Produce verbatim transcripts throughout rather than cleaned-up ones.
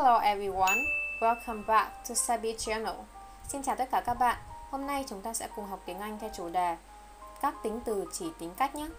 Hello everyone, welcome back to Sabi Channel. Xin chào tất cả các bạn. Hôm nay chúng ta sẽ cùng học tiếng Anh theo chủ đề các tính từ chỉ tính cách nhé.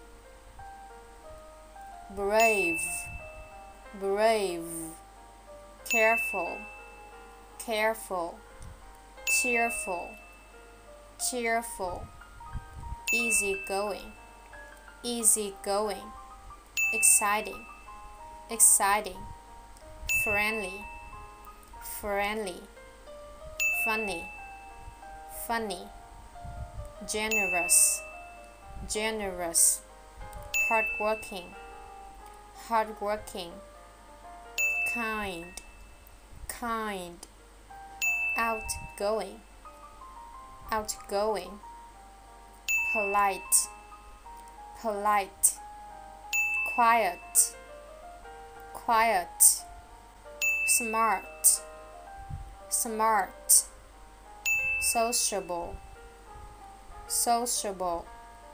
Brave, brave, careful, careful, cheerful, cheerful, easy going, easy going, exciting, exciting, friendly, friendly, funny, funny, generous, generous, hardworking, hardworking, kind, kind, outgoing, outgoing, polite, polite, quiet, quiet, smart, smart, sociable, sociable,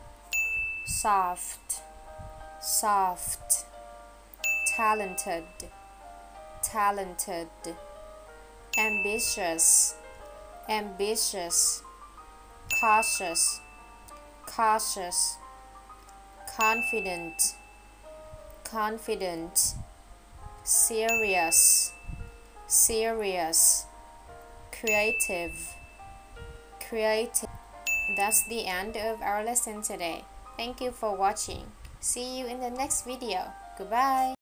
soft, soft, talented, talented, ambitious, ambitious, cautious, cautious, confident, confident, serious, serious, creative, creative. That's the end of our lesson today. Thank you for watching. See you in the next video. Goodbye.